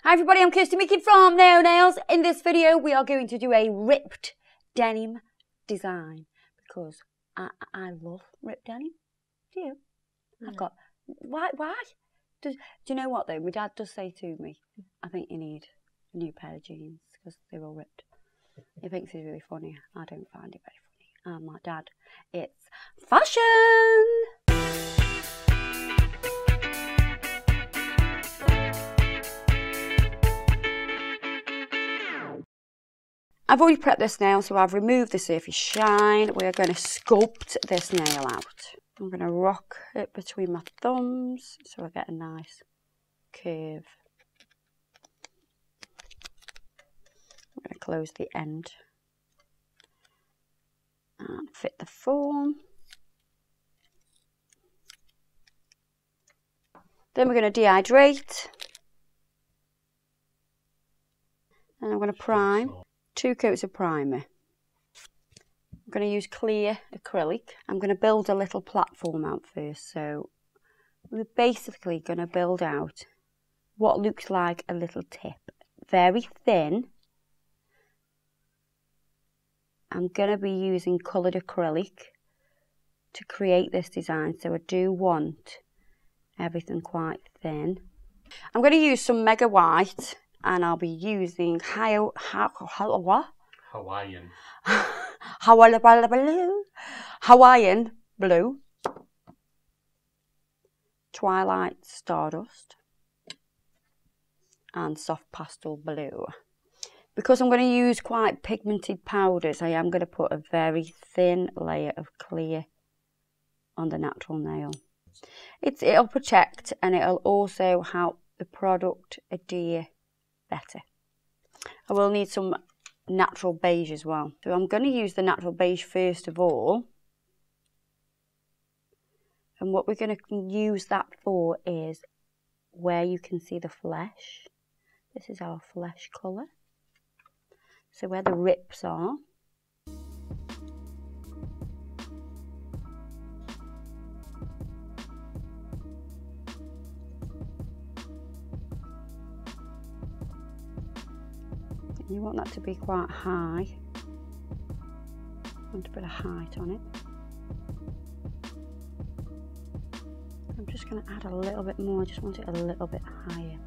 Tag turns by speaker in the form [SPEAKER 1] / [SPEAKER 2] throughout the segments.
[SPEAKER 1] Hi everybody, I'm Kirsty making from Naio Nails. In this video we are going to do a ripped denim design because I love ripped denim. Do you? Yeah. I've got, why? Do you know what though? My dad does say to me, I think you need a new pair of jeans because they're all ripped. He thinks it's really funny. I don't find it very funny. I'm like, Dad, it's fashion! I've already prepped this nail, so I've removed the surface shine. We are going to sculpt this nail out. I'm going to rock it between my thumbs so I get a nice curve. I'm going to close the end and fit the form. Then we're going to dehydrate. And I'm going to prime. 2 coats of primer. I'm going to use clear acrylic. I'm going to build a little platform out first. So we're basically going to build out what looks like a little tip. Very thin. I'm going to be using coloured acrylic to create this design. So I do want everything quite thin. I'm going to use some Mega White. And I'll be using Hawaiian Blue, Twilight Stardust, and Soft Pastel Blue. Because I'm going to use quite pigmented powders, I am going to put a very thin layer of clear on the natural nail. It'll protect and it'll also help the product adhere better. I will need some natural beige as well. So I'm going to use the natural beige first of all. And what we're going to use that for is where you can see the flesh. This is our flesh colour. So where the rips are. You want that to be quite high. Want a bit of height on it. I'm just going to add a little bit more. I just want it a little bit higher.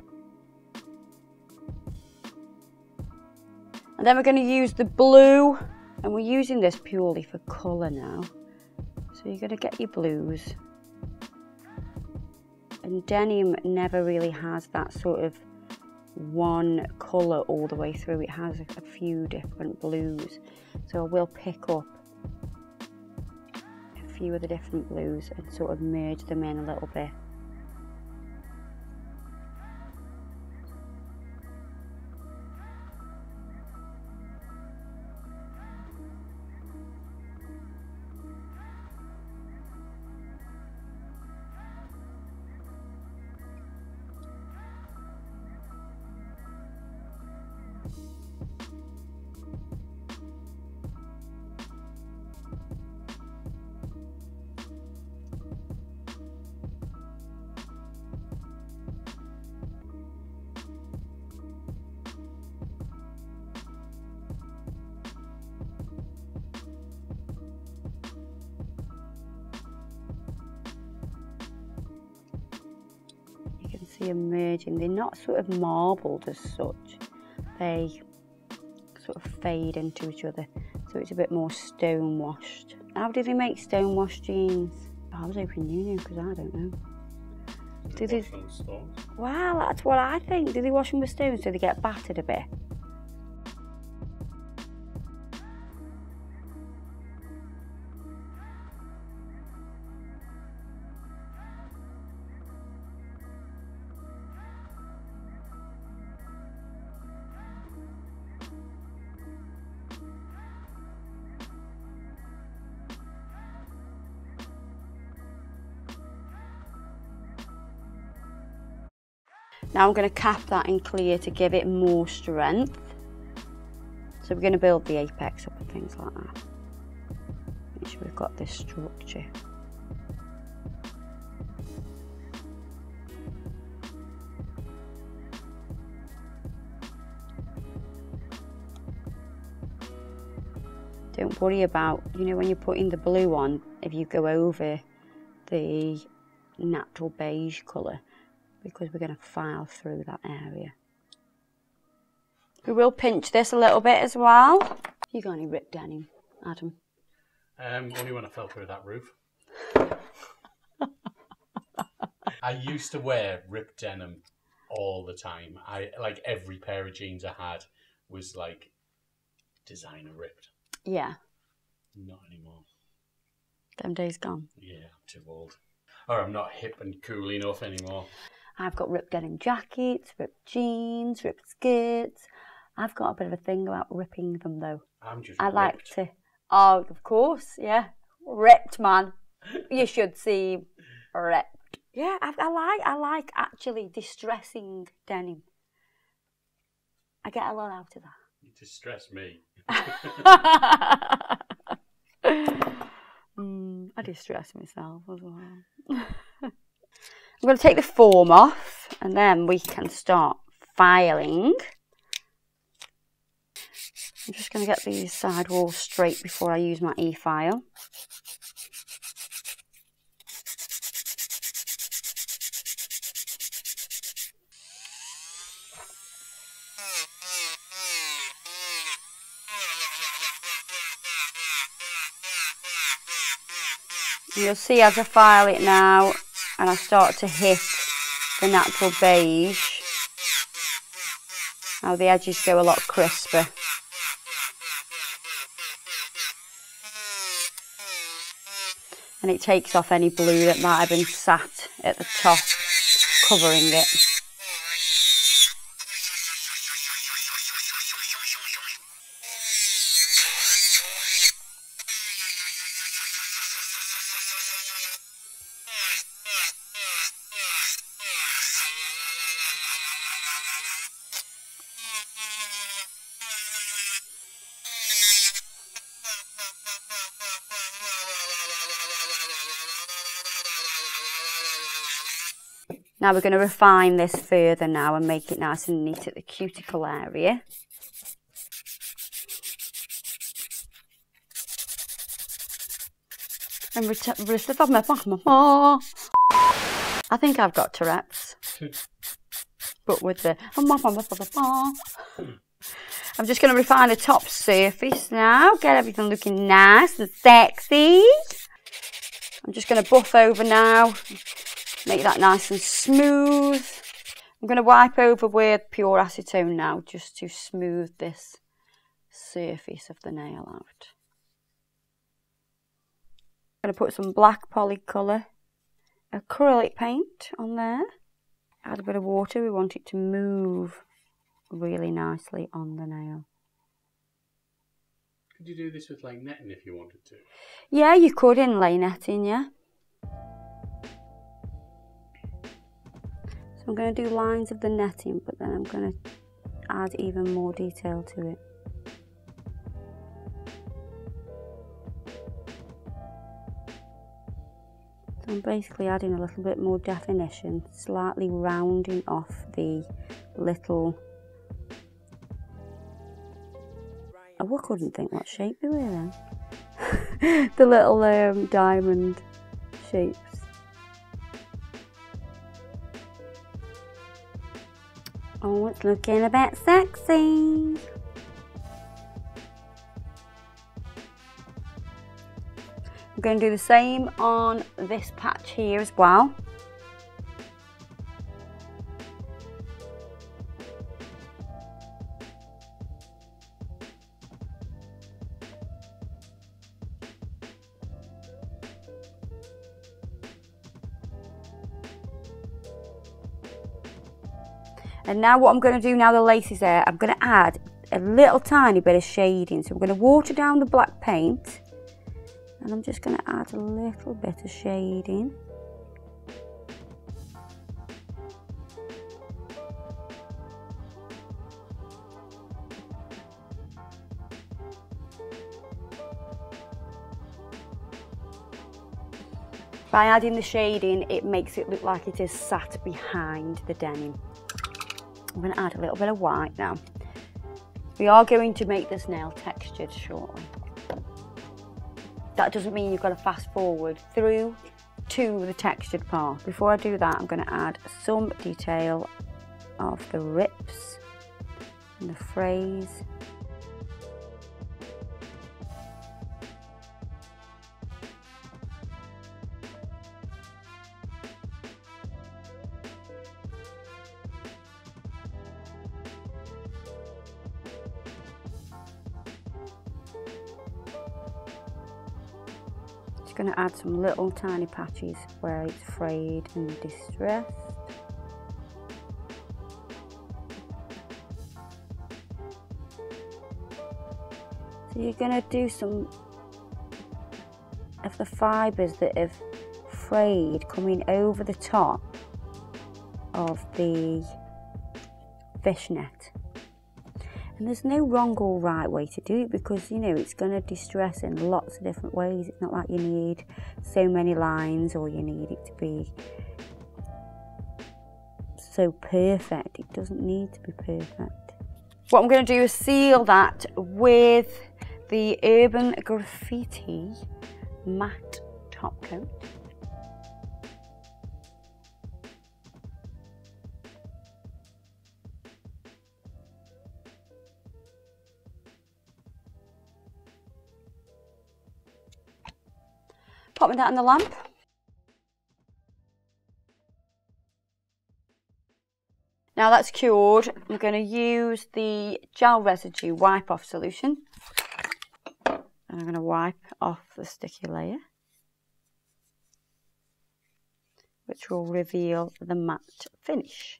[SPEAKER 1] And then we're going to use the blue. And we're using this purely for colour now. So you're going to get your blues. And denim never really has that sort of one colour all the way through. It has a few different blues, so I will pick up a few of the different blues and sort of merge them in a little bit. See emerging. They're not sort of marbled as such, they sort of fade into each other, so it's a bit more stone washed. How do they make stone washed jeans? I was hoping you knew because I don't know. Do they wash them with stones? Well, that's what I think. Do they wash them with stones so they get battered a bit? Now I'm going to cap that in clear to give it more strength. So we're going to build the apex up and things like that. Make sure we've got this structure. don't worry about, you know, when you're putting the blue on, if you go over the natural beige colour, because we're going to file through that area. We will pinch this a little bit as well. You got any ripped denim, Adam?
[SPEAKER 2] Only when I fell through that roof. I used to wear ripped denim all the time. Like every pair of jeans I had was like designer ripped.
[SPEAKER 1] Yeah.
[SPEAKER 2] Not anymore.
[SPEAKER 1] Them days gone.
[SPEAKER 2] Yeah, I'm too old. Or I'm not hip and cool enough anymore.
[SPEAKER 1] I've got ripped denim jackets, ripped jeans, ripped skirts. I've got a bit of a thing about ripping them though.
[SPEAKER 2] I'm just
[SPEAKER 1] ripped. Like to, oh, of course, yeah. Ripped, man. You should see ripped. Yeah, I like actually distressing denim. I get a lot out of that.
[SPEAKER 2] You distress me.
[SPEAKER 1] I distress myself as well. I'm going to take the form off and then we can start filing. I'm just going to get these side walls straight before I use my e-file. You'll see as I file it now and I start to hit the natural beige, how the edges go a lot crisper. And it takes off any blue that might have been sat at the top, covering it. Now we're going to refine this further now and make it nice and neat at the cuticle area. And I think I've got Tourette's, but with the I'm just going to refine the top surface now, get everything looking nice and sexy. I'm just going to buff over now. Make that nice and smooth. I'm going to wipe over with pure acetone now just to smooth this surface of the nail out. I'm going to put some black polycolour acrylic paint on there. Add a bit of water. We want it to move really nicely on the nail.
[SPEAKER 2] Could you do this with like netting if you wanted to?
[SPEAKER 1] Yeah, you could inlay netting, yeah. So I'm going to do lines of the netting, but then I'm going to add even more detail to it. So I'm basically adding a little bit more definition, slightly rounding off the little... Oh, I couldn't think what shape they were then. The little diamond shapes. Oh, it's looking a bit sexy. I'm going to do the same on this patch here as well. And now what I'm going to do now the lace is there, I'm going to add a little tiny bit of shading. So I'm going to water down the black paint and I'm just going to add a little bit of shading. By adding the shading, it makes it look like it is sat behind the denim. I'm going to add a little bit of white now. We are going to make this nail textured shortly. that doesn't mean you've got to fast forward through to the textured part. Before I do that, I'm going to add some detail of the rips and the frays. Going to add some little tiny patches where it's frayed and distressed. So you're going to do some of the fibres that have frayed coming over the top of the fishnet. And there's no wrong or right way to do it, because, you know, it's going to distress in lots of different ways. It's not like you need so many lines or you need it to be so perfect. It doesn't need to be perfect. What I'm going to do is seal that with the Urban Graffiti matte top coat. Popping that in the lamp. Now that's cured, I'm going to use the gel residue wipe off solution. And I'm going to wipe off the sticky layer, which will reveal the matte finish.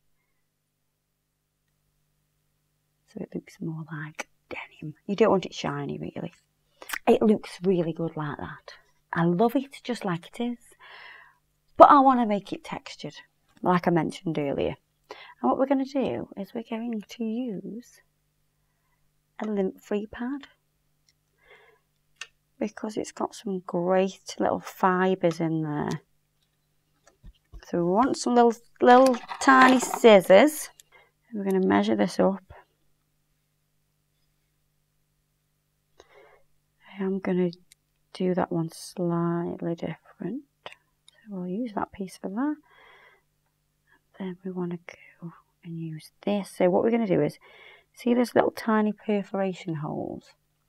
[SPEAKER 1] So it looks more like denim. You don't want it shiny, really. It looks really good like that. I love it just like it is, but I want to make it textured, like I mentioned earlier. And what we're going to do is we're going to use a lint-free pad, because it's got some great little fibres in there. So we want some little tiny scissors. We're going to measure this up. I'm going to do that one slightly different, so we'll use that piece for that. Then we want to go and use this. So what we're going to do is, see this little tiny perforation holes?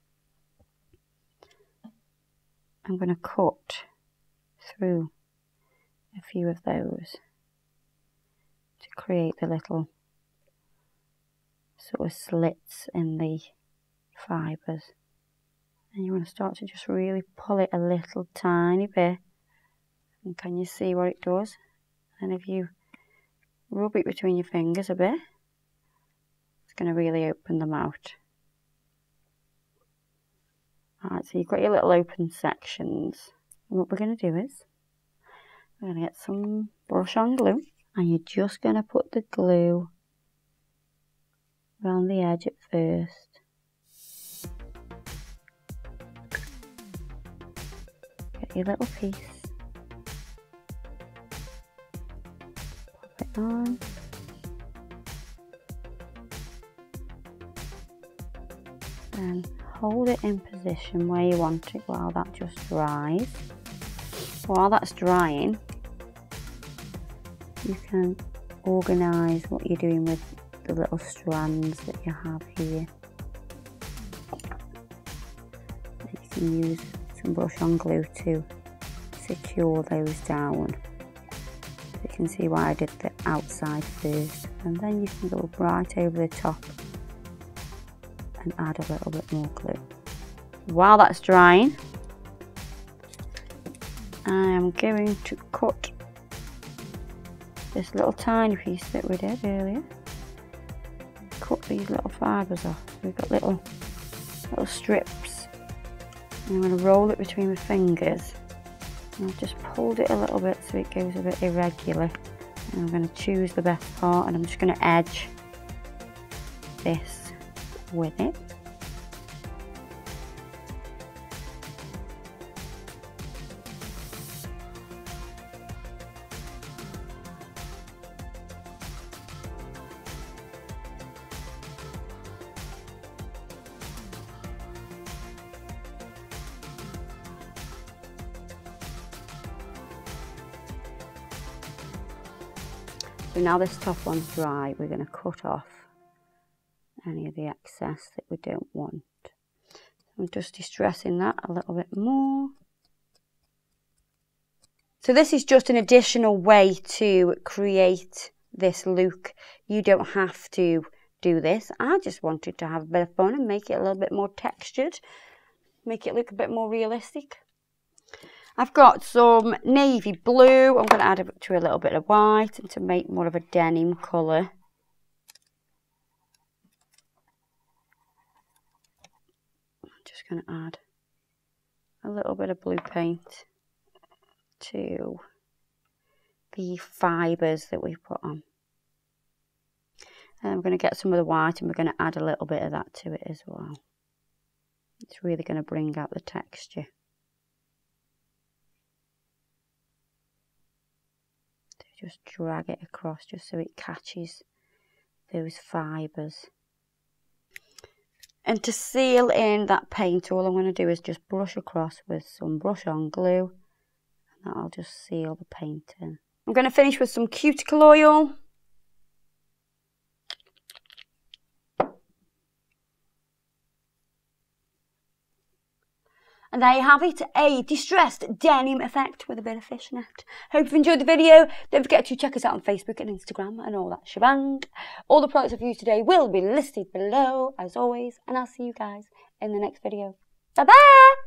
[SPEAKER 1] I'm going to cut through a few of those to create the little sort of slits in the fibres. And you want to start to just really pull it a little tiny bit. And can you see what it does? And if you rub it between your fingers a bit, it's going to really open them out. Alright, so you've got your little open sections. And what we're going to do is, we're going to get some brush on glue, and you're just going to put the glue around the edge at first. Get your little piece, pop it on, and hold it in position where you want it while that just dries. While that's drying, you can organise what you're doing with the little strands that you have here. You can use some brush on glue to secure those down. You can see why I did the outside first, and then you can go right over the top and add a little bit more glue. While that's drying, I am going to cut this little tiny piece that we did earlier. Cut these little fibres off. We've got little strips. And I'm going to roll it between my fingers. And I've just pulled it a little bit so it goes a bit irregular. And I'm going to choose the best part, and I'm just going to edge this with it. So now this top one's dry, we're going to cut off any of the excess that we don't want. I'm just distressing that a little bit more. So this is just an additional way to create this look. You don't have to do this. I just wanted to have a bit of fun and make it a little bit more textured, make it look a bit more realistic. I've got some navy blue. I'm going to add it to a little bit of white and to make more of a denim colour. I'm just going to add a little bit of blue paint to the fibres that we've put on. And we're going to get some of the white and we're going to add a little bit of that to it as well. It's really going to bring out the texture. So just drag it across just so it catches those fibres. And to seal in that paint, all I'm going to do is just brush across with some brush on glue. And that'll just seal the paint in. I'm going to finish with some cuticle oil. And there you have it, a distressed denim effect with a bit of fishnet. Hope you've enjoyed the video. Don't forget to check us out on Facebook and Instagram and all that shebang. All the products I've used today will be listed below, as always. And I'll see you guys in the next video. Bye-bye!